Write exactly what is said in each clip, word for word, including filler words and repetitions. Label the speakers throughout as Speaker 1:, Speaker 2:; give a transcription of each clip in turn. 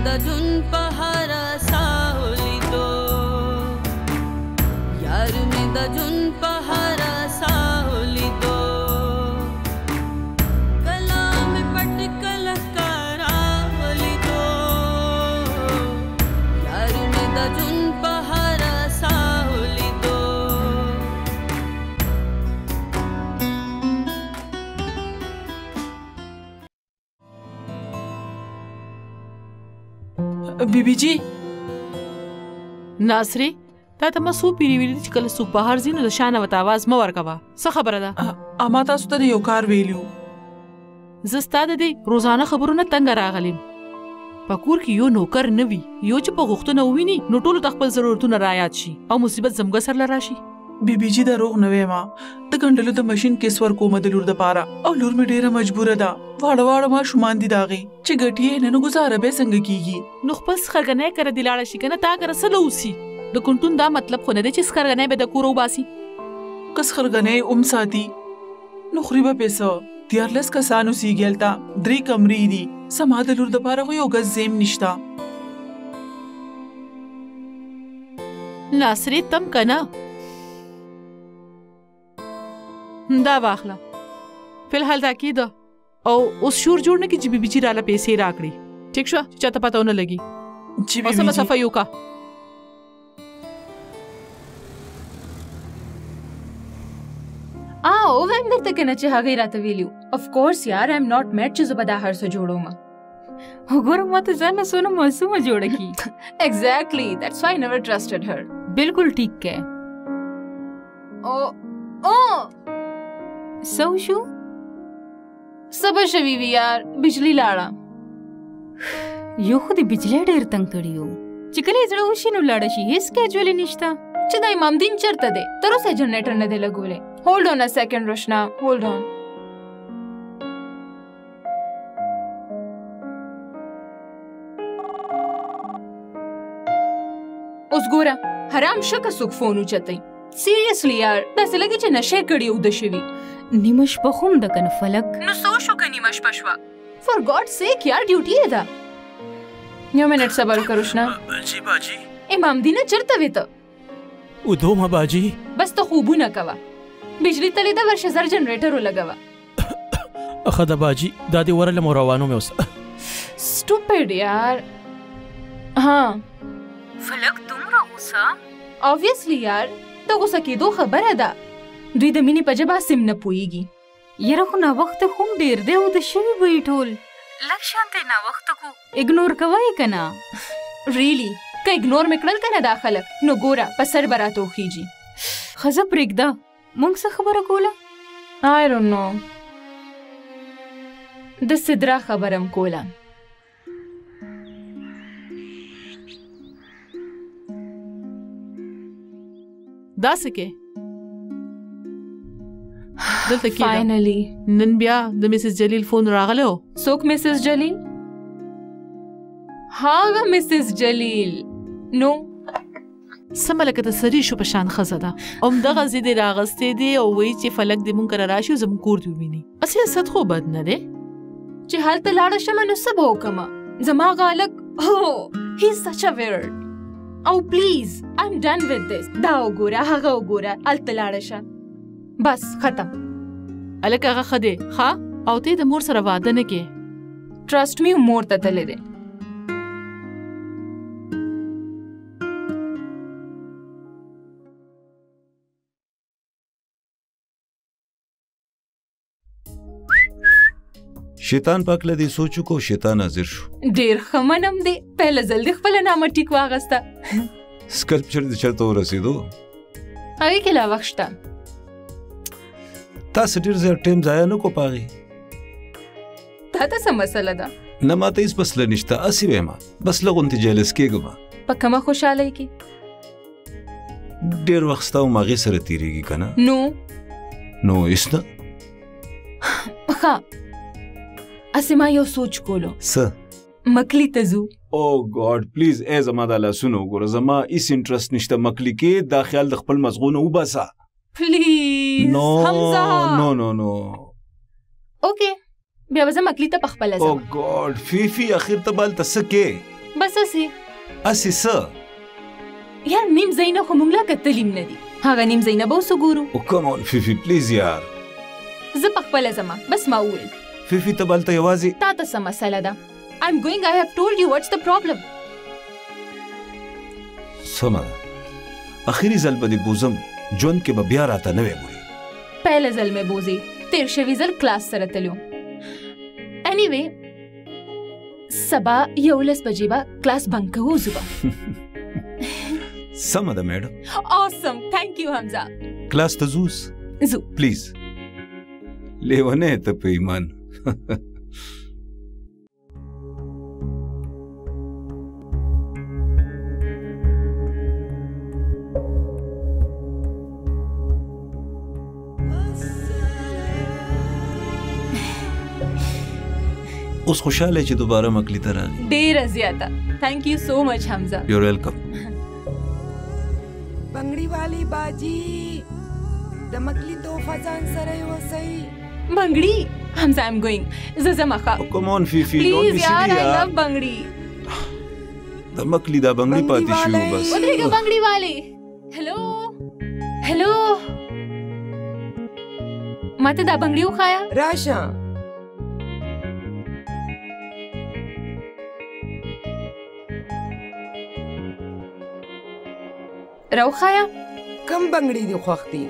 Speaker 1: د جون په هر ساولي دو یار مې د جون په هر ساولي دو کلام پټ کل کرا ولي دو یار مې د جون په هر ساولي دو
Speaker 2: بیبي جی
Speaker 3: ناصري تا ته ما سو پیری ویلي چې کله څوک بهر ځي نو د شانه ورته اواز مه ورکوه څه خبره ده
Speaker 2: اما تاسو ته یو کار ویلو
Speaker 3: زه ستا د دې روزانه خبرونه تنګ راغلم په کور کې یو نوکر نه وي یو چې په غوښتنه وویني نو ټولو ته خپل ضرورتونه رایاد شي او مصیبت زموږ سره راشي
Speaker 2: بیبي جی دروغ نه وایم د ګنډلو د ماشين کیس ور کومه د لور د پاره او لور مې ډیره مجبوره ده واړه واړه ما شومان دي داغي چې ګټي نه نو گزاره به څنګه کیږي
Speaker 3: نو خپل خرګنې کړه د لاړه شي کنه تا کړه سلوسی د کونټون دا مطلب خو نه دی چې خرګنې به د کورو باسي
Speaker 2: کس خرګنې اوم ساتي نو خريبه پیسو تیارلس کسانو سیګلتا درې کمرې دي سما د لور د پاره یو غز زم نشتا
Speaker 3: ناصري تم کنه دا واخله فلحال دا کېده او اوس شور جوړ نه کې چې بیبي جی راله پیسې راکړي ټیک شو چې چاته پته ونه لګي
Speaker 2: چې
Speaker 3: اوس هم صفه یو کا
Speaker 4: آه وایم درته کنه چې هغه راته ویلو اف کورس یار ایم ناٹ میټ چې زبدا هر څه جوړوم
Speaker 5: وګورم ماته ځان سونه معصومه جوړه کی
Speaker 4: exactly that's why I never trusted her
Speaker 5: بالکل ٹھیک ہے
Speaker 4: او او
Speaker 5: سو شو
Speaker 4: صبر شوی وی یار بجلی لاړه
Speaker 5: یو خو د بجلی ډېر تنگ کړیو چې کله زړه وشي نو لاړه شي هیڅ کیجوالي نشته
Speaker 4: چې د امام دین چرته دی تر اوسه جنریټر نه دی لګولې هولډ اون ا سیکنډ روشنا هولډ اون اوس ګوره حرام شکه څوک فون اوچتای سیریسلی یار داسې لګي چې نشه کړي او د شوي
Speaker 5: نیمه شپه خو هم ده کنه فلک
Speaker 4: نو څه وشو که نیمه شپه شوه فور ګاډ سیک یار ډیوټي یې ده یو منټ صبر وکړه روشنا
Speaker 6: جی باجی
Speaker 4: امام دینه چېرته وې ته
Speaker 6: ودومه باجی
Speaker 4: بس ته خوبونه کوه بجلی تلې ده ورشه زر جنریټر ولګوه
Speaker 6: ښه ده باجی دا دې ورلم او روانو مې اوس
Speaker 4: سټوپډ یار ها
Speaker 5: فلک دومره غوسه
Speaker 4: obviously یار د غوسه کېدو خبره ده دوی د مینې په ژبه سم نه پوهېږي
Speaker 5: یاره خو ناوخته خو هم ډېر دی او د شوي به یې ټول لږ شانتی ناوخته کو اګنور کوئ که نه
Speaker 4: ریلی که اګنور مې کړل که نه دا خلک نو ګوره په سر به راته وخیږي
Speaker 5: ښځه پرېږده موږ څه خبره کوله
Speaker 4: I don't know د سدرا خبرم کوله
Speaker 3: داسې کې دلته کې
Speaker 4: فاینلی
Speaker 3: نن بیا د مسز جلیل فون راغلی و
Speaker 4: څوک مسز جلیل هاغه مسز جلیل نو
Speaker 3: سمه لکه د سري شو په شان ښځه ده همدغه ضد یې راغستې دی او وایي چې فلک دې مونږ کره راشي او زموږ کور دې وویني سیاست خو بد نه دی
Speaker 4: چې هلته لاړه شمه نو څه به وکړمه زما هغه هلک هو هی از سچ ا ویرډ او پلیز آی ایم ډن وذ دس دا وګوره هغه وګوره هلته لاړه شه بس ختم
Speaker 3: هلک هغه ښه دی ښه او ته د مور سره واده نه کې
Speaker 4: ټرسټ می مور ته تللی دی
Speaker 7: شیطان پاک لدی سوچو کو شیطان حاضر شو
Speaker 4: ډیر خمنم دی پهله ځل د خپل نامه ټیک واغسته
Speaker 7: سکلپچر د چرته ورسېدو
Speaker 4: هغې کې لا وخت شته
Speaker 7: تاسو ډېر زیات ټایم ضایع نه کو پاغي
Speaker 4: تا ته څه مسله ده
Speaker 7: نه ماته هېڅ مسله نشته هسې وایم بس لږ غوندې جالس کېږم
Speaker 4: په کومه خوشحالۍ کې
Speaker 7: ډېر وخت ستا او هغې سره تېرېږي که نه
Speaker 4: نو
Speaker 7: نو هېڅ نه
Speaker 4: ښه هسې ما یو سوچ کولو
Speaker 7: څه
Speaker 4: مکلي ته ځو
Speaker 7: او ګاډ پلیز ای زما دا لاسونه وګوره زما هېڅ انټرسټ نشته مکلي کې دا خیال د خپل مزغو نه وباسه
Speaker 4: پلیز
Speaker 7: نو
Speaker 4: حمزه
Speaker 7: نو نو نو
Speaker 4: اوکې بیا به زه مکلي ته پخپله
Speaker 7: او
Speaker 4: ځم
Speaker 7: ګاډ فیفي اخر ته به هلته څه کې
Speaker 4: بس اسی
Speaker 7: اسی څه
Speaker 4: یار نیم زینه خو مونږ لا کتلیم نه دي هغه نیم زینه به اوس وګورو.
Speaker 7: او کم اون فیفی پلیز یار.
Speaker 4: زه په خپله ځمه بس ما وویل.
Speaker 7: فیفی ته به هلته یوازې
Speaker 4: تا ته څه مسله ده؟ I'm going. I have told you what's the problem.
Speaker 7: سمه ده. اخري ځل به دې بوزم ژوند کې به بیا راته نه وی ګورې.
Speaker 4: پهله ځل مې بوزي تیر شوي ځل کلاس سره تلو. anyway سبا یولس بجې به کلاس بنک کوو زه به.
Speaker 7: سمه ده میډم.
Speaker 4: awesome. thank you حمزه.
Speaker 7: کلاس ته ځوس
Speaker 4: زو
Speaker 7: پلیز. لیونی ته په ایمان. اوس خوشاله چې دوباره مکلی ته راغی.
Speaker 4: ډیره زیاته. thank you so much حمزه.
Speaker 7: یور ویلکم.
Speaker 8: بنگړی والی باجی د مکلی توفه ځان سره وسئ.
Speaker 4: بنگړی حمزه I'm going. زه ځم ښه.
Speaker 7: کم اون فیفی ډونټ
Speaker 4: پلیز
Speaker 7: بی
Speaker 4: یار
Speaker 7: سیلی
Speaker 4: I
Speaker 7: یار.
Speaker 4: love بنگړی.
Speaker 7: د مکلی دا بنگړی پاتې شو بس.
Speaker 4: ودرېږه بنگړی والی. هلو هلو ماته دا بنگړی وښایه.
Speaker 8: راشه.
Speaker 4: راوښایه.
Speaker 8: کم بنگړی دی خوښ دی؟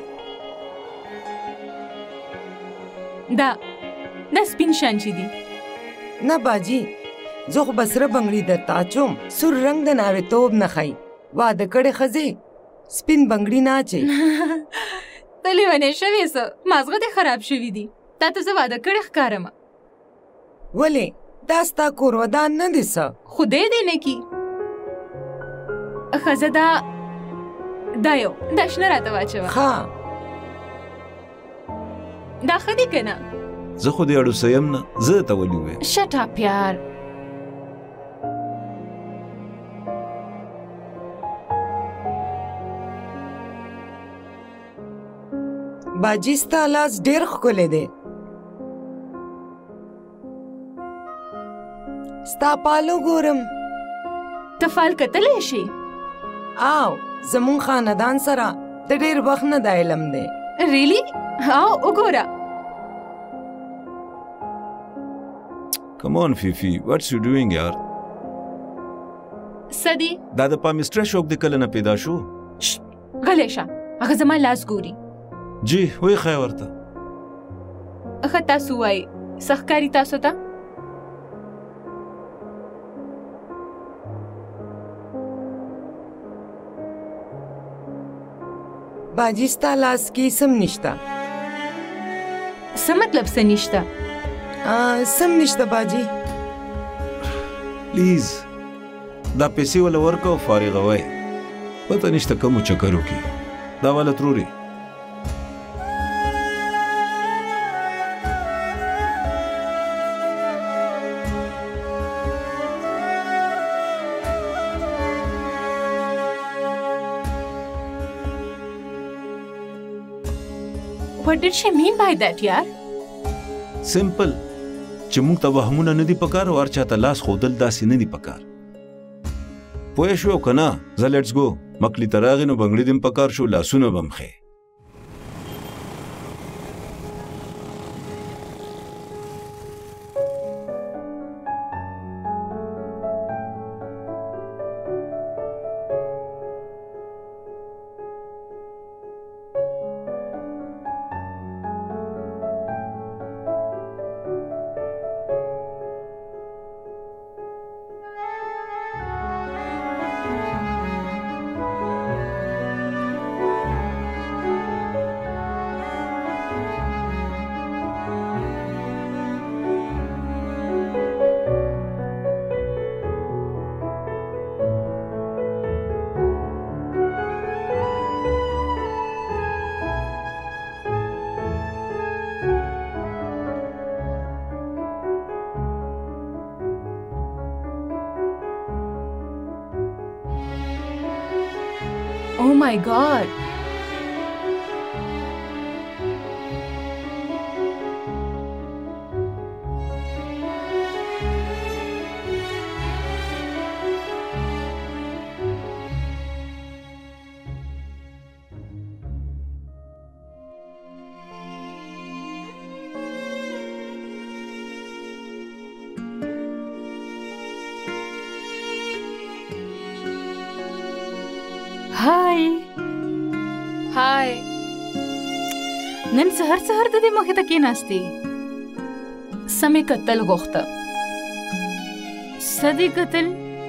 Speaker 4: دا دا سپین شان چې دي.
Speaker 8: نه باجی زه خو به سره بنگړي درته اچوم. سور رنګ د نارې توب نه ښایي. واده کړې ښځې سپین بنگړي نه اچوي.
Speaker 4: ته لیونی شوې څه؟ مازغه دې خراب شوي دي. تا ته زه واده کړې ښکارمه.
Speaker 8: ولې دا ستا کور ودان نه دی څه؟
Speaker 4: خدای دې نه کي. ښځه دا دا یو دا شنه راته واچوه.
Speaker 8: ښه
Speaker 4: دا ښه دي که نه؟
Speaker 7: زه خو دې اړوسه یم نه. زه درته ولي ووایم.
Speaker 4: شټ اپ یار.
Speaker 8: باجی ستا لاس ډېر ښکلی دی. ستا پالو ګورم.
Speaker 4: ته فال کتلی شي؟
Speaker 8: او زمون خاندان سره د ډېر وخت نه دا علم دی.
Speaker 4: ریلی؟ او وګوره.
Speaker 7: کم اون فیفی واټس یو ډوینګ یار.
Speaker 4: څه دي؟
Speaker 7: دا د پامستره شوق دې کله نه پیدا شو؟
Speaker 4: غلی شه. هغه زما لاس ګوري.
Speaker 7: جی وایي ښایه ورته.
Speaker 4: ښه تاسو وایئ څه ښکاري تاسو ته؟
Speaker 8: باجی ستا لاس کې سم نشته.
Speaker 4: څه مطلب څه نشته؟
Speaker 8: سم نشته باجی.
Speaker 7: پلیز دا پیسې ولا ورکه او فارغوئ. پته نشته کومو چکرو کې دا والا تروري.
Speaker 4: What did she mean by that یار؟
Speaker 7: سمپل چې موږ ته وهمونه نه دي پکار او هر چاته لاس ښودل داسې نه دي پکار. پوه شو که نه؟ زه لیټس ګو. مکلي ته راغې نو بنګړي دې هم پکار شو لاسونه به م ښې.
Speaker 4: Oh my God.
Speaker 5: هاي
Speaker 4: هاي
Speaker 5: نن سهر سهر د دې مخې ته کېناستې
Speaker 4: سمې کتل غوښته
Speaker 5: څه دې کتل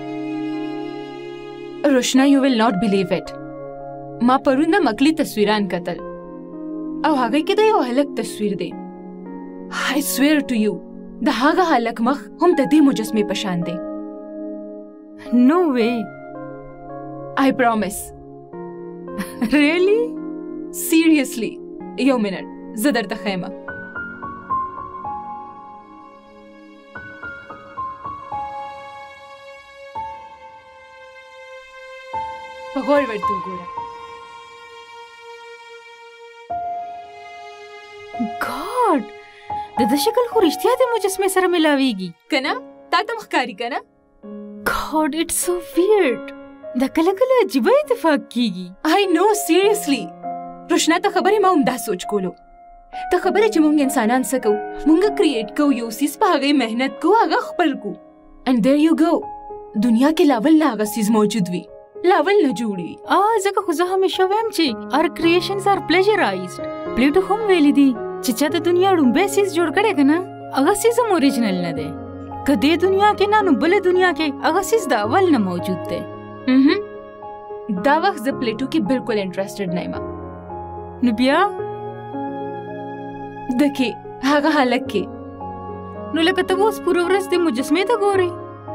Speaker 4: روشنا یو ویل ناٹ بلیو اټ ما پرون د مکلی تصویران کتل او هغه کې د یو هلک تصویر دی I swear to you د هغه هلک مخ هم د دې مجسمې په شان دی
Speaker 5: نو وے
Speaker 4: I promise
Speaker 5: ریلی
Speaker 4: seriously یو منټ زه درته ښیم په غور ورته وګوره
Speaker 5: ګاډ د د شکل خو رښتیا د مجسمې سره ملاویږي
Speaker 4: کنه تا ته ښکاري کنه
Speaker 5: ګاډ اټس سو ویرډ دا کله کله عجیبه اتفاق کیږي
Speaker 4: I know seriously روشنا ته خبرې ما هم دا سوچ کولو ته خبرې چې مونږ انسانان څه کوو مونږ کریټ کوو یو سیز په هغې محنت کوو هغه خپل کو and there you go دنیا کې لاول نه هغه سیز موجود وي لاول نه جوړي
Speaker 5: آ ځکه خو زه همیشه وایم چې our creations are pleasurized پلیټو هم ویلي دي چې چا د دنیا ډومبی سیز جوړ کړی که نه هغه سیز هم اوریجنل نه دی که دې دنیا کې نه نو بلې دنیا کې هغه سیز د اول نه موجود دی
Speaker 4: دا وخت زه پلیټو کې بالکل انټرسټډ نه یم
Speaker 5: نو بیا
Speaker 4: د کې هغه هلک کې
Speaker 5: نو لکه ته اوس پوره ورځ د مجسمې ته ګورې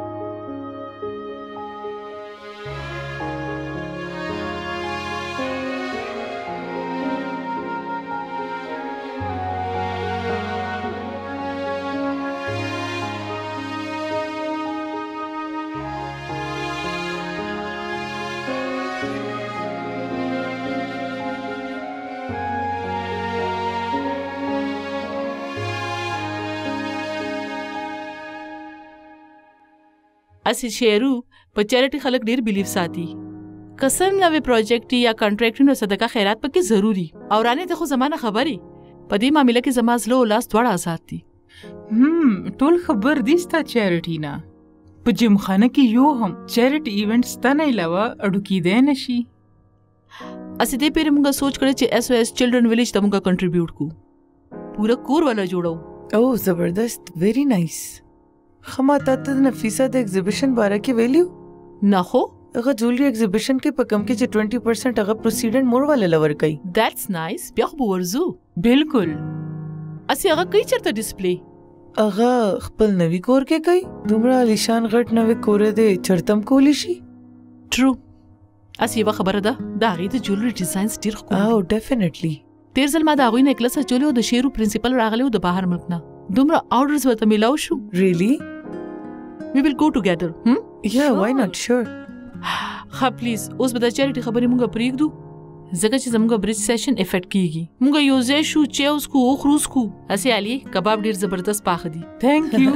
Speaker 3: اسی شیرو په چیریټي خلک ډیر بلیف ساتي قسم نوې پروجیکټ یا کانټریکټ نو صدقه خیرات پکې ضروری او رانه ته خو زمانه خبري په دې معاملې کې زما زلو لاس دواړه آزاد دي
Speaker 2: هم ټول خبر دي ستا چیریټي نه په جمخانه کې یو هم چیریټي ایونټس ته نه علاوه اډو کېدای نشي
Speaker 3: اسی دې پیر موږ سوچ کړی چې ایس او ایس چلډرن ویلیج ته موږ کنټریبیوټ کو پورا کور والا جوړو
Speaker 9: او زبردست ویری نایس خما تا ته نفیسه د ایگزیبیشن باره کې ویلیو
Speaker 3: نه خو
Speaker 9: هغه جولری ایگزیبیشن کې په کم کې چې twenty percent هغه پروسیډنټ مور والا لور کوي
Speaker 3: دیټس نایس بیا خو ورزو
Speaker 2: بالکل
Speaker 3: اسی هغه کوي چرته ډسپلی
Speaker 9: هغه خپل نوی کور کې کوي دومره علیشان غټ نوی کور دی چرتم کولی شي
Speaker 3: ټرو اسی یو خبره ده دا غي د جولری ډیزاینز ډیر خو
Speaker 9: او ډیفینیټلی
Speaker 3: تیر ځل ما دا غوي نیکلس چولیو د شیرو پرنسپل راغلیو د بهر ملک نه دومره آرډرز ورته ملاو شو
Speaker 9: ریلی
Speaker 3: we will go together hmm
Speaker 9: yeah why not sure
Speaker 3: ها پلیز اوس به د چیریټي خبرې مونږ پریږدو ځکه چې زموږ بریج سیشن افیکټ کیږي مونږ یو ځای شو چې اوس کو خروس کو اسی علي کباب ډیر زبردست پاخه دي
Speaker 2: thank you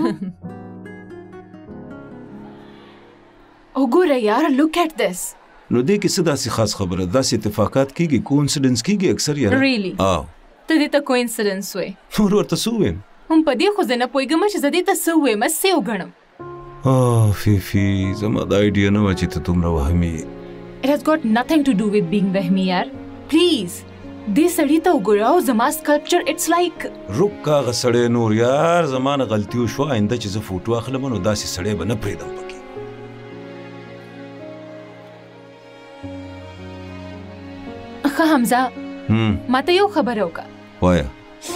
Speaker 4: وګوره یار look at this
Speaker 7: نو دې کې څه داسې خاص خبره داسې اتفاقات کیږي کوینسیډنس کیږي اکثر یاره
Speaker 4: really
Speaker 7: او
Speaker 4: ته دې ته کوینسیډنس وې
Speaker 7: نور ورته څه ویم
Speaker 4: هم په دې خو زه نه پوهېږم چې زه دې ته څه ووایم څه وګڼم
Speaker 7: اوه فیفي زما دا آیډیا نه وه چې ته دومره وهمي
Speaker 4: It has got nothing to do with being وهمي یار پلیز دې سړي ته وګوره او زما سکلپچر اټس لایک
Speaker 7: رک هغه سړی نور یار زما نه غلطي وشوه آینده چې زه فوټو اخلم نو داسې سړی به نه پرېږدم پکې
Speaker 4: ښه حمزه ماته یو خبره وکړه
Speaker 7: وایه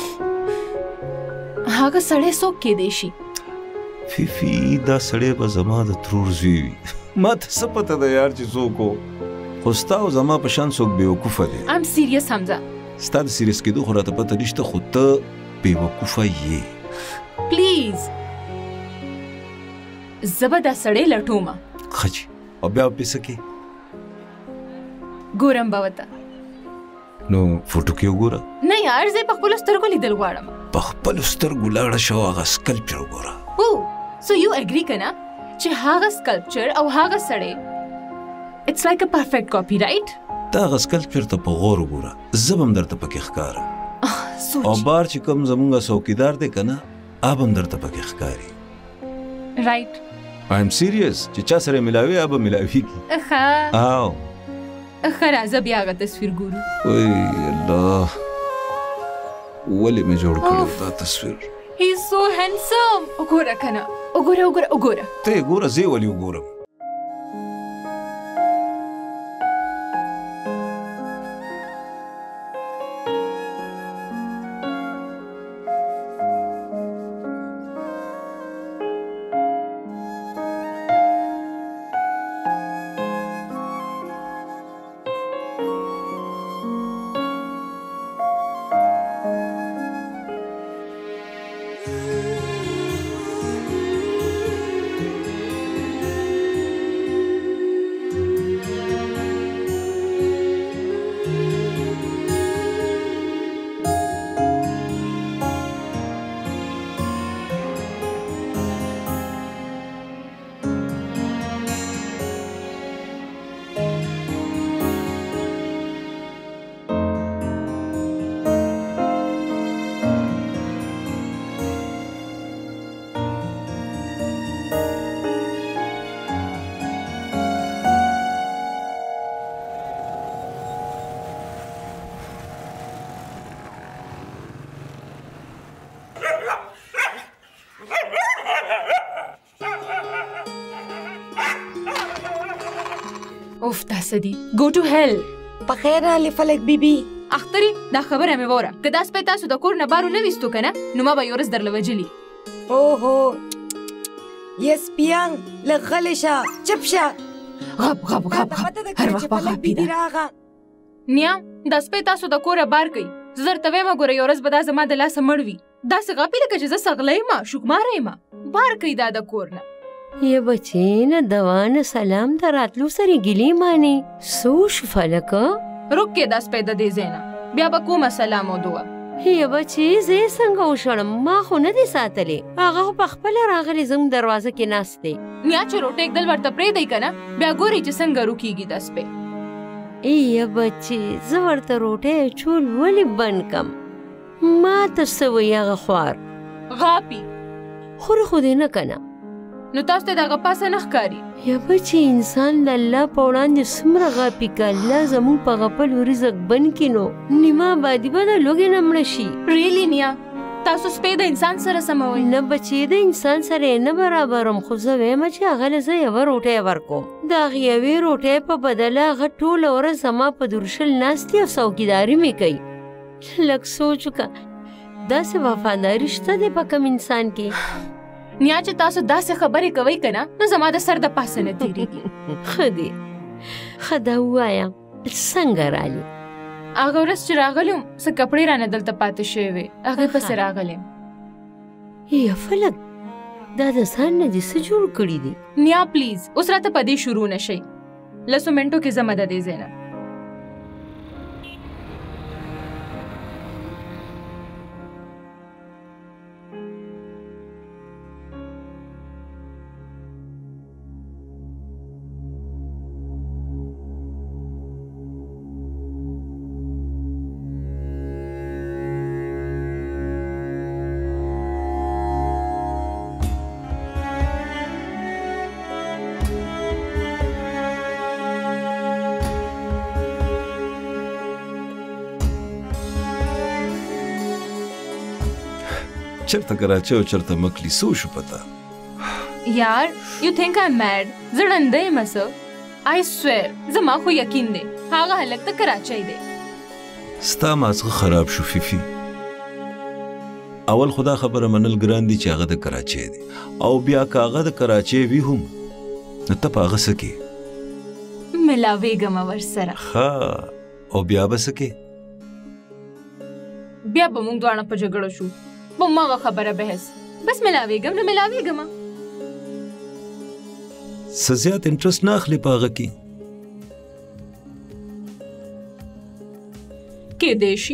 Speaker 4: هغه سړی څوک کیدی شي
Speaker 7: فیفي دا سړی به زما د ترور زوی وي ما ته څه پته ده یار چې څوک و خو ستا او زما په شان څوک بېوقوفه دی
Speaker 4: ام سیریس حمزه
Speaker 7: ستا د سیریس کېدو خو راته پته نشته خو ته بېوقوفه یې
Speaker 4: پلیز زه به دا سړی لټومه
Speaker 7: ښه چې او بیا به پې څه کې
Speaker 4: ګورم به ورته
Speaker 7: نو فوټو کې وګوره
Speaker 4: نه یار زه په خپلو سترګو لیدل غواړم
Speaker 7: په خپلو سترګو لاړه شه او هغه سکلپچر وګوره
Speaker 4: او سو یو اګري که نه چې هغه سکلپچر او هغه سړی اټس لایک ا پرفیکټ کاپي رایټ
Speaker 7: ته هغه سکلپچر ته په غور وګوره زه به هم درته پکې ښکارم او بار چې کوم زمونږ څوکیدار دی که نه اب هم درته پکې ښکاري
Speaker 4: رایټ
Speaker 7: آی ایم سیریس چې چا سره ملاوي اب ملاویږي
Speaker 4: ښه
Speaker 7: او
Speaker 4: خرازه بیا هغه تصویر ګورو.
Speaker 7: وای الله ولې مې جوړ کړو دا تصویر.
Speaker 4: هی از سو هینډسم. وګوره کنه وګوره وګوره وګوره
Speaker 7: ته ګوره زه ولې وګورم.
Speaker 4: اوف دا سدي go to hell.
Speaker 8: په خیر راغلې فلک بیبي.
Speaker 4: اختري دا خبره مې وره که دا سپی تاسو د کور نه بارو نه ویستو که نه نو ما به یو ورځ درله وجلي.
Speaker 8: اوهو یا سپیان لږ غلی شه چپ شه.
Speaker 4: غب غب غب غب هر وخت به غاپي ده. نیا دا سپی تاسو د کوره بار کوي. زه درته وایم ګوره یو ورځ به دا زما د لاسه مړ وي. داسې غاپي لکه چې زه سغله یم شوکماره یم. بار کوي دا د کور نه.
Speaker 10: یه بچه نه دوا نه سلام د راتلو سره ګیلې مانی. څه وشو فلکه؟
Speaker 4: رک کې دا سپی د دې ځای نه بیا به کومه سلام او دعا.
Speaker 10: یه بچې زه یې څنګه وشړم؟ ما خو نه دی ساتلې. هغه خو پخپله راغلی زموږ دروازه کې ناست دی.
Speaker 4: نیا چې روټۍ ایږدل ورته پرېږدئ که نه بیا ګورئ چې څنګه روکېږي دا سپی.
Speaker 10: یه بچې زه ورته روټۍ اچول ولې بند کم؟ ما ته څه وایي هغه خوار
Speaker 4: غاپي
Speaker 10: خورې خو دې نه که نه
Speaker 4: نو تاسو ته د هغه پاسه نه ښکاري.
Speaker 10: یا بچې انسان د الله په وړاندې څومره غاپي که الله زموږ په غپلو رزق بند کړي نو نیمه آبادي به د لوږې نه مړه شي.
Speaker 4: ریلی نیا تاسو سپی د انسان سره سموئ؟
Speaker 10: نه بچې د انسان سره یې نه برابرم خو زه وایم چې هغه له زه یوه روټۍ ورکوم. د هغې یوې روټۍ په بدله هغه ټوله ورځ زما په درشل ناست او څوکیداري مې کوي. لږ سوچ وکړه داسې وفاداري شته دی په کوم انسان کې؟
Speaker 4: نیا چې تاسو داسې خبرې کوئ که نه نو زما د سر د پاسه نه تېرېږي.
Speaker 10: ښه دی ښه دا ووایه څنګه رالي؟
Speaker 4: هغه ورځ چې راغلی وم څه کپړې رانه دلته پاتې شوې وې هغې پسې راغلی یم.
Speaker 10: یا فلک دا د ځان نه دې څه جوړ کړي دي؟
Speaker 4: نیا پلیز اوس راته په دې شروع نه شئ. لسو منټو کې ځمه د دې ځای نه.
Speaker 7: چرته کراچۍ او چرته مکلی څه وشو پته؟
Speaker 4: یار یو تھنک آی ایم میډ. زه ړنده یم څه؟ آی سویر زما خو یقین دی هغه هلک ته کراچۍ دی.
Speaker 7: ستا مازغه خراب شو فیفي. اول خدا خبره منل ګران دي چې هغه د کراچۍ دی او بیا که هغه د کراچۍ وي هم نو ته په هغه څه کې
Speaker 4: ملاوېږم ورسره.
Speaker 7: ښه او بیا به څه کې؟
Speaker 4: بیا به موږ دواړه په جګړه شو په هماغه خبره بحث. بس ملاوېږم نو ملاوېږم.
Speaker 7: څه زیات انټرسټ نه اخلي په هغه کې؟
Speaker 4: کیدای شي.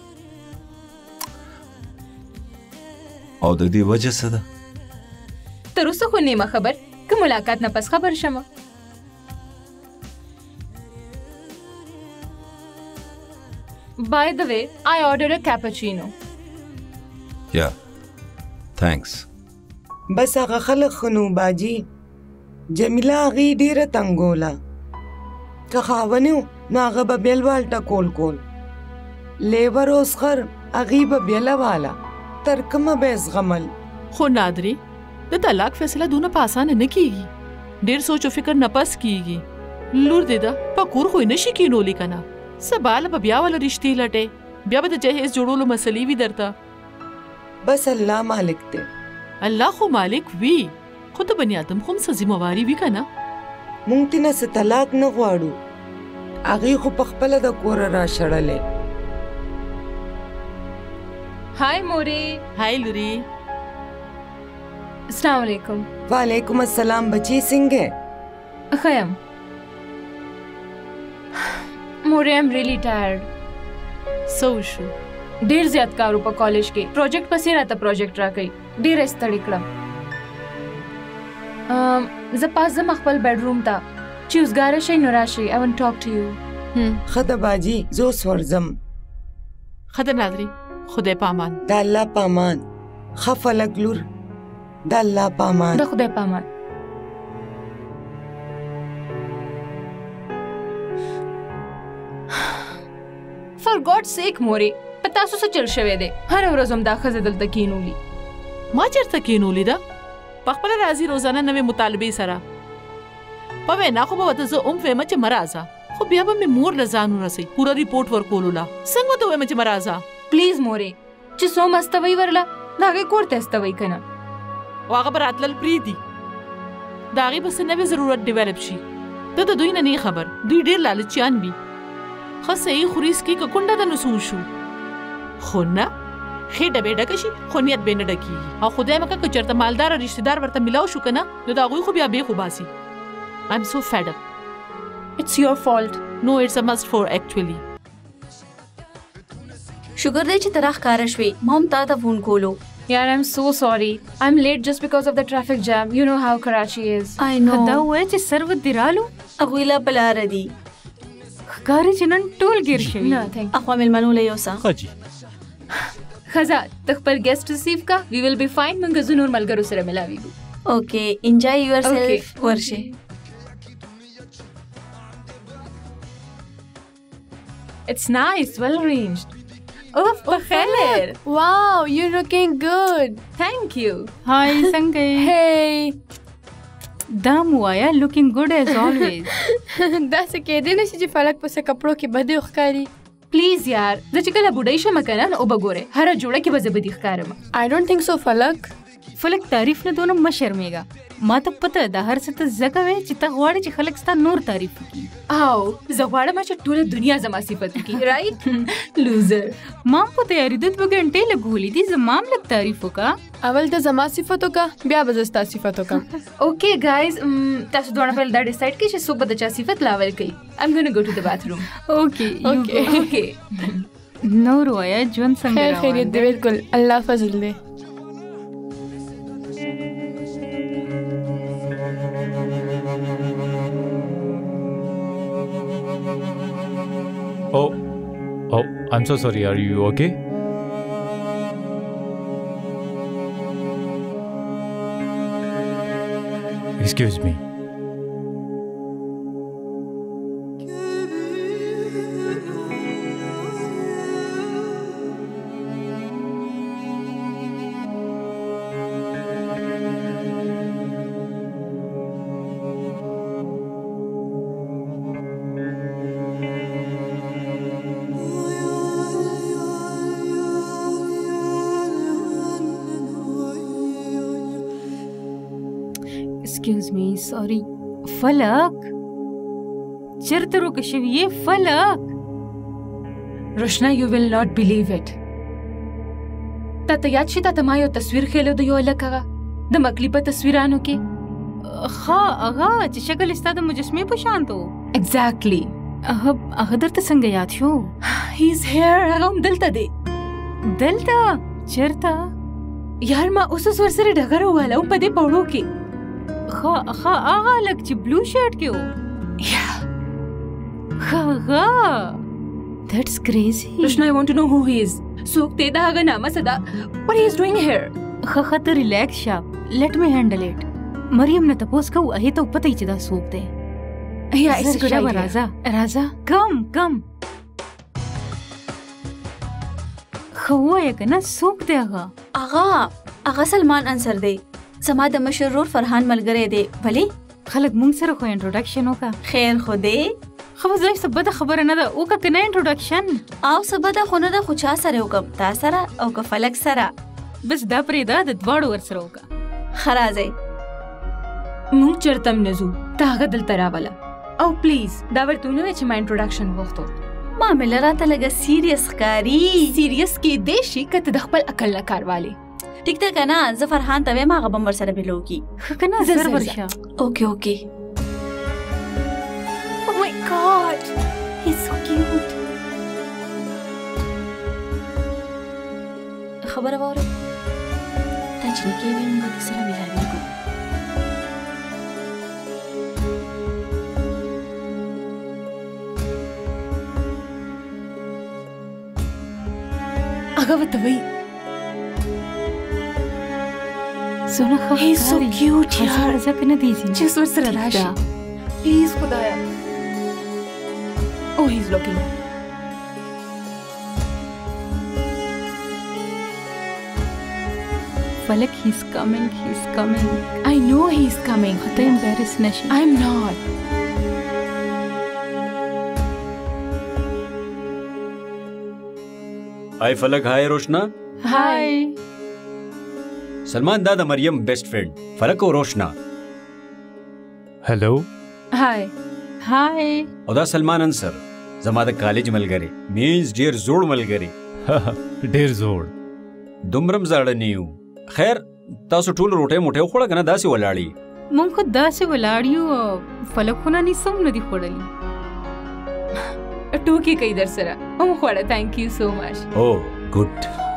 Speaker 7: او د دې وجه څه ده؟
Speaker 4: تر اوسه خو نیمه خبر که ملاقات نه پس خبر شمه. By the way, I ordered a cappuccino.
Speaker 7: Yeah, thanks.
Speaker 8: بس هغه خلک ښه نو باجي. جمیله هغې ډېره تنګوله. که خاونیو نو هغه به بیل والټه کول کول لیبر او سخر هغې به بیله واله تر کومه به یې زغمل.
Speaker 3: خو نادري د طلاق فیصله دونه په اسانه نه کیږي. ډېر سوچ او فکر نه پس کیږي. لور دې ده په کور خو یې نشي کینولی کنه. سبا له به بیا ولا رشتې لټې بیا به د جهیز جوړولو مسلې وي درته.
Speaker 8: بس الله مالک دی.
Speaker 3: الله خو مالک وي خو د بني ادم خو هم څه ذمہواري وي کنه.
Speaker 8: مونږ تېنه څه طلاق نه غواړو. هغې خو په خپله د کوره راشړلې.
Speaker 4: هاي مورې.
Speaker 3: هاي لوري.
Speaker 4: السلام علیکم.
Speaker 8: وعلیکم السلام بچی څنګه؟
Speaker 4: ښه یم. مورې ایم ریلی ټایرډ.
Speaker 3: څه وشو؟
Speaker 4: ډېر زیات کار و په کالج کې. پروجیکټ پسې راته پروجیکټ راکوي. ډېره یې ستړې کړم. زه پاس ځم خپل بیډروم ته چې اوسګاره شئ نو راشئ. I want to talk to you.
Speaker 8: ښه ده باجي زه اوس ورځم.
Speaker 3: ښه ده نادري خدای پامان.
Speaker 8: د الله پامان. ښه فلک لور د الله پامان.
Speaker 4: د خدای پامان. For God's sake مورې په تاسو څه چل شوی دی؟ هره ورځ هم دا ښځه دلته کینولي.
Speaker 3: ما چېرته کینولي ده؟ په خپله راځي روزانه نوې مطالبې سره. په وینا خو به ورته زه هم وایم چې مه راځه خو بیا به مې مور له ځان ورسوي پوره ریپورټ ورکولو له. څنګه ورته ووایم چې مه راځه؟
Speaker 4: پلیز مورې چې څوم استوئ ورله د هغې کور ته استوئ که نه.
Speaker 3: او هغه به راتلل پرېږدي. د هغې به څه نوی ضرورت ډیولپ شي. ته د دوی نه نه خبر. دوی ډېر لالچیان وي. ښه صحیح خوري څکي که کونډه ده نو څه وشو. خو نه ښې ډبې ډکه شي خو نیت به یې نه ډکېږي. او خدای مکړه که چېرته مالداره رشته دار ورته میلاو شو که نه نو د هغوی خو بیا بېخ وباسي. I'm so fed up.
Speaker 4: It's your fault.
Speaker 3: No, it's a must for actually.
Speaker 11: شکر دی چې ته راښکاره شوې. ما هم تا ته فون کولو.
Speaker 4: یار I'm so sorry. I'm late just because of the traffic jam. You know how Karachi is.
Speaker 11: I know.
Speaker 5: دا وایي چې سروت دې رالو.
Speaker 11: هغوی لا په لاره دي.
Speaker 5: ښکاري چې نن ټول ګیر شوي.
Speaker 4: نه thank you.
Speaker 11: اخوا مېلمنو له یوسه.
Speaker 6: ښه جي.
Speaker 4: ښځه ته خپل ګیسټ ریسیو کا. We will be fine. موږ زه نور ملګرو سره ملاویږو.
Speaker 11: Okay. Enjoy yourself. ورشه.
Speaker 4: It's nice. Well arranged. Oh, بخیر.
Speaker 1: Wow, you're looking good.
Speaker 4: Thank you.
Speaker 5: هاي څنګه یې؟
Speaker 1: Hey.
Speaker 5: دا مو وایه looking good as always.
Speaker 1: داسې کېدی نه شي چې فلک پسې کپړو کې بدې وښکاري.
Speaker 4: پلیز یار زه چې کله بوډۍ شم که نه نو اوبه ګورې هره جوړه کې به زه بدي ښکارم.
Speaker 1: I don't think so فلک.
Speaker 5: فلک تعریف نه دونه مه شرمېږه. ما ته پته ده هر څه ته زده کوې چې ته غواړې چې خلک ستا نور تعریف وکړي.
Speaker 4: او زه غواړم چې ټوله دنیا زما صفت وکړي. رایټ لوزر.
Speaker 5: ما هم په تیاري د دوه ګنټې لګولي دي. زما هم لږ تعریف وکړه.
Speaker 1: اول ته زما صفت وکړه بیا به زه ستا صفت وکړم.
Speaker 4: اوکې ګایز تاسو دواړه پهل دا ډیسایډ کړئ چې څوک به د چا صفت لاول کوي. I'm going to go to the bathroom.
Speaker 5: اوکې
Speaker 1: اوکې
Speaker 4: اوکې.
Speaker 5: نور وایه ژوند څنګه
Speaker 1: خیر
Speaker 5: روان
Speaker 1: خیریت دی بالکل الله فضل دی.
Speaker 12: Oh, oh, I'm so sorry. Are you okay? Excuse me.
Speaker 5: Excuse me, sorry. فلک چرته روکه شوي یې فلک.
Speaker 4: روشنا you will not believe it. تا ته یاد شي تا ته ما یو تصویر ښیلو د یو هلک هغه د مکلي په تصویرانو کې.
Speaker 5: ښه هغه چې شکل یې ستا د مجسمې په شان و.
Speaker 4: Exactly.
Speaker 5: هغه هغه درته څنګه یاد شو؟
Speaker 4: He's here. هغه هم دلته دی.
Speaker 5: دلته چېرته؟
Speaker 4: یار ما اوس اوس ورسره ډغره وواله هم په دې پوړو کې.
Speaker 5: ښه ښه هغه هلک چې بلو شرټ کې و. هغه That's crazy.
Speaker 4: روشنا I want to know who he is. څوک دی د هغه نامه څه ده؟ What he is doing here?
Speaker 5: ښه ښه ته ریلیکس شه. Let me handle it. مریم نه تپوس کوو هغې ته پته یي چې دا څوک دی.
Speaker 4: Yeah, it's a good
Speaker 5: زر
Speaker 4: idea.
Speaker 5: راځه راځه کم کم خو وایه که نه څوک دی هغه
Speaker 11: اغا اغا سلمان انصر دی زما د مشر ورور فرحان ملګری دی ولی
Speaker 5: خلک مونږ سره خو انټروډکشن وکړه
Speaker 11: خیر خو دی
Speaker 5: خو ځای څه بده خبره نه ده وکړه که نه انټروډکشن
Speaker 11: او څه بده خو نه ده خو چا سره وکړم تا سره او که فلک سره
Speaker 5: بس دا پرېږده د دواړو ورسره وکړه
Speaker 11: ښه راځئ
Speaker 4: مونږ چرته هم نه ځو ته هغه دلته راوله او پلیز دا ورته ونه وایه چې ما انټروډکشن وغوښتو
Speaker 11: معامله راته لږه سیریس ښکاري
Speaker 4: سیریس کیدی شي که ته د خپل عقل نه کار والې
Speaker 11: ټیک ده که نه زه فرحان ته وایم هغه به م ورسره بېله وکړي
Speaker 5: ښه که نه
Speaker 4: زر
Speaker 5: زر
Speaker 4: زر
Speaker 5: ورشه
Speaker 11: اوکې اوکې
Speaker 4: Oh my god!
Speaker 11: He's so cute. خبره واورئ تا چې نږدې وي موږ دې سره ملاویږو
Speaker 4: هغه ورته وایي
Speaker 5: څونه ښه
Speaker 4: He's so
Speaker 5: ښکاري.
Speaker 4: cute
Speaker 5: راځه
Speaker 4: یار
Speaker 5: راځه که نه دی ځي
Speaker 4: چې اوس ورسره راشي پلیز خدایا Oh, he's looking.
Speaker 5: فلک he's coming he's coming
Speaker 4: I know he's coming.
Speaker 5: ته embarrass نشي
Speaker 4: I'm not.
Speaker 13: هاي فلک هاي روشنا
Speaker 4: Hi.
Speaker 13: سلمان دا د مریم بیسٹ فرینڈ فلک او روشنا
Speaker 12: هلو
Speaker 4: Hi.
Speaker 5: هاي
Speaker 13: او دا سلمان انصر زما د کالج ملګری مینز ډیر زوړ ملګری
Speaker 12: ډیر زوړ
Speaker 13: دومرم زاړه نه یو خیر تاسو ټول روټۍ موټۍ وخوړه که نه داسې ولاړې
Speaker 5: مونږ خو داسې ولاړ یو او فلکونه نیسه هم نه دي خوړلي
Speaker 4: ټوکې کوي در سره هم خوړه thank you so much.
Speaker 13: او ګډ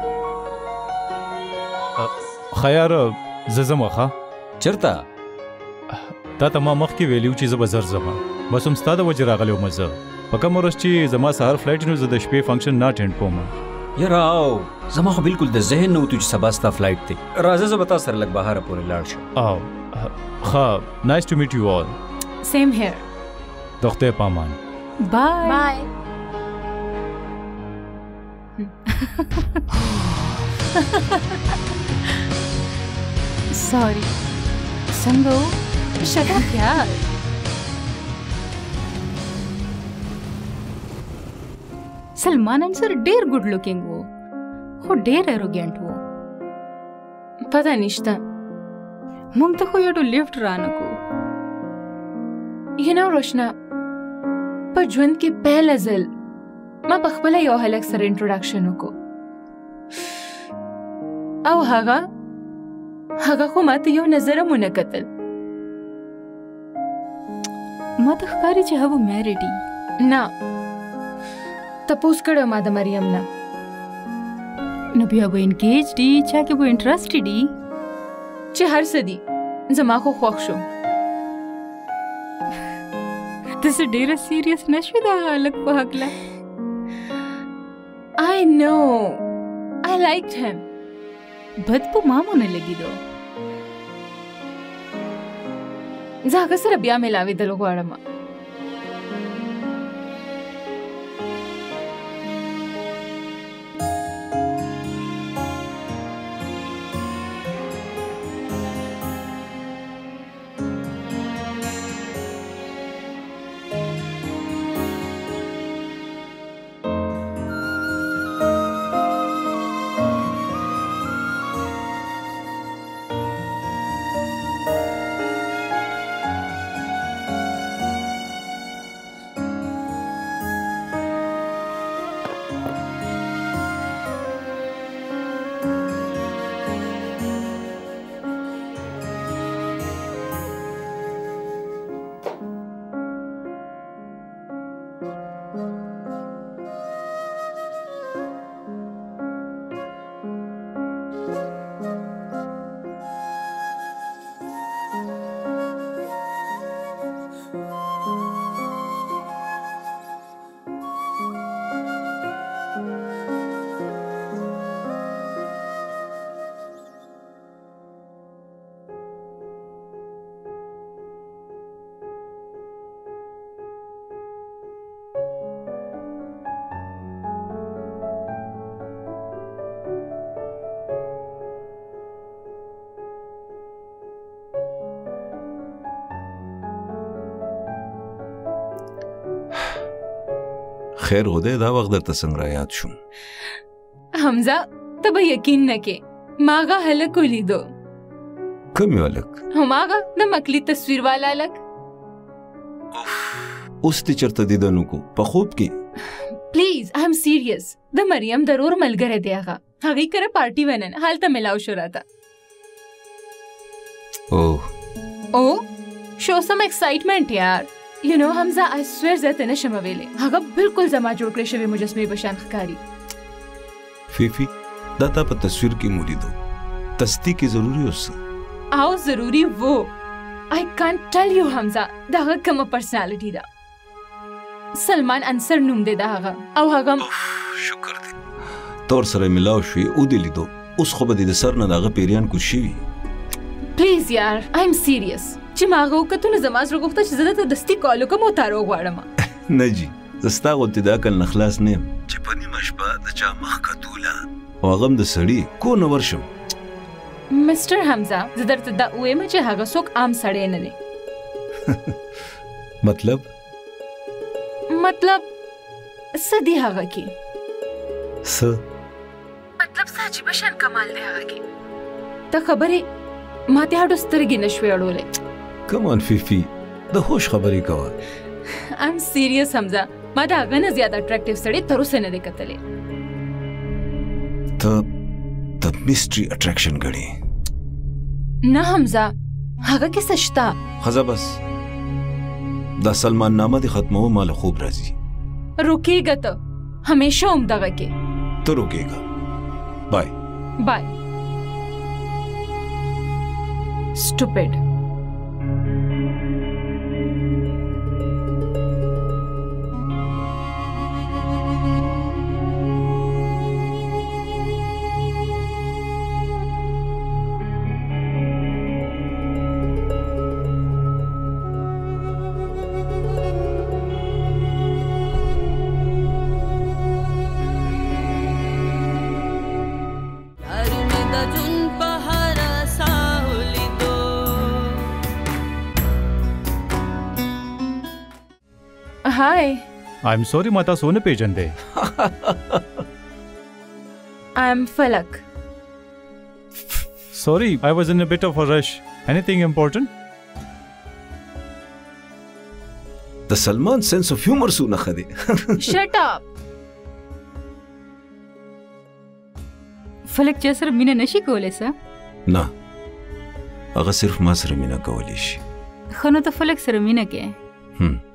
Speaker 12: خیار زه ځم ښه
Speaker 13: چېرته
Speaker 12: تا ته ما مخکې ویلي و چې زه به زر ځم بس هم ستا د وجې راغلی وم زه په کومه ورځ چې زما سهار فلایټ نو زه د شپې فنکشن نه اټینډ کوم
Speaker 13: یاره او زما خو بالکل د ذهن نه وتو چې سبا ستا فلایټ دی راځه زه به تا سره لږ بهاره پورې لاړ شم
Speaker 12: او ښه نایس ټو میټ یو آل
Speaker 4: Same here.
Speaker 12: د خدای په امان
Speaker 5: بای
Speaker 11: بای
Speaker 5: سوري څنګه و
Speaker 4: Shut up yaar.
Speaker 5: سلمان انصر ډیر ګډ لوکینګ وو خو ډیر اروګینټ وو
Speaker 4: پته نشته
Speaker 5: مونږ ته خو یو لیفټ رانه کو
Speaker 4: You know روشنا په ژوند کې پهله ځل ما په خپله یو هلک سره انټروډکشن وکړو او هغه هغه خو ما ته یو نظر هم ونه کتل
Speaker 5: ما ته ښکاري چې هغه میریډ دی
Speaker 4: نه تپوس کړی ما د مریم نه
Speaker 5: نو بیا به انګیج دی چا کې به انټرسټ دی
Speaker 4: چې هر څه دي زما خو خوښ شو
Speaker 5: تاسو ډیره سیریس نشوي دا هلک په هکله
Speaker 4: I know I liked him
Speaker 5: بد په ما مونه لګېدو
Speaker 4: زه هغه سره بیا میلاوېدل غواړم
Speaker 7: خیر خدای دا وخت درته څنګه را یاد شوم
Speaker 4: حمزه ته به یقین نه کې ما هغه هلک ولیدو.
Speaker 7: کوم یو هلک؟
Speaker 4: هماغه د مکلي تصویر والا هلک.
Speaker 7: اوس دې چېرته دیدن وکړو په خوب کې؟
Speaker 4: پلیز آی ایم سیریس. د مریم ضرور ملګری دی هغه. هغې کره پارټي ونن هلته ملاو شو راته.
Speaker 7: اوه
Speaker 4: او شو سم ایکسایټمنټ یار. یو نو حمزه آی سویر زه ته نشم ویلی. هغه بالکل زما جوړ کړی شوی مجسمې په شان ښکاري.
Speaker 7: فیفی دا تا په تصویر کې مولیدو تصدیق ضروری اوس
Speaker 4: او ضروری وو. آی کانٹ ټیل یو حمزه دا هغه کومه پرسنالټي ده. سلمان انصر نوم دی دا هغه او هغه
Speaker 7: شکر دی تور سره ملاو شوې او دې لیدو. اوس خو به دې د سر نه د هغه پیریان کوز شوي.
Speaker 4: پلیز یار آی ایم سیریس. چې ما هغه وکتو نو زما زړه غوښته چې زه درته دستي کال وکړم او تار وغواړم.
Speaker 7: نه جي زه ستا غوندې د عقل نه خلاص نه یم چې په نیمه شپه د چا مخ کتوله او هغه هم د سړي کور نه ورشم.
Speaker 4: مسټر حمزه زه درته دا ووایم چې هغه څوک عام سړی نه دی.
Speaker 7: مطلب
Speaker 4: مطلب څه دی هغه کې؟
Speaker 7: څه
Speaker 4: مطلب څه عجیبه شان کمال دی هغه کې. ته خبرې ما ته هډو سترګې نشوې اړولی.
Speaker 7: کم آن فیفی د هوش خبرې کوه.
Speaker 4: آی ایم سیریس حمزه. ما د هغه نه زیات اټریکټیو سړی تر اوسه نه دی کتلی.
Speaker 7: ته د میسټري اټریکشن ګڼې؟
Speaker 4: نه حمزه هغه کې څه شته.
Speaker 7: ښځه بس دا سلمان نامه دې ختموه ما له خوب راځي.
Speaker 4: روکېږه ته همیشه همدغه کې.
Speaker 7: ته روکېږه. بای
Speaker 4: بای. Stupid. Hi.
Speaker 12: I'm sorry ما تاسو نه پیژندې.
Speaker 4: I'm Falak.
Speaker 12: Sorry, I was in a bit of a rush. Anything important?
Speaker 7: The Salman sense of humor سونه خدي.
Speaker 4: Shut up.
Speaker 5: فلک چې سره مینه نشي کولای څه؟
Speaker 7: نه هغه صرف ما سره مینه کولی شي.
Speaker 5: خو نو ته فلک سره مینه کې.
Speaker 7: هم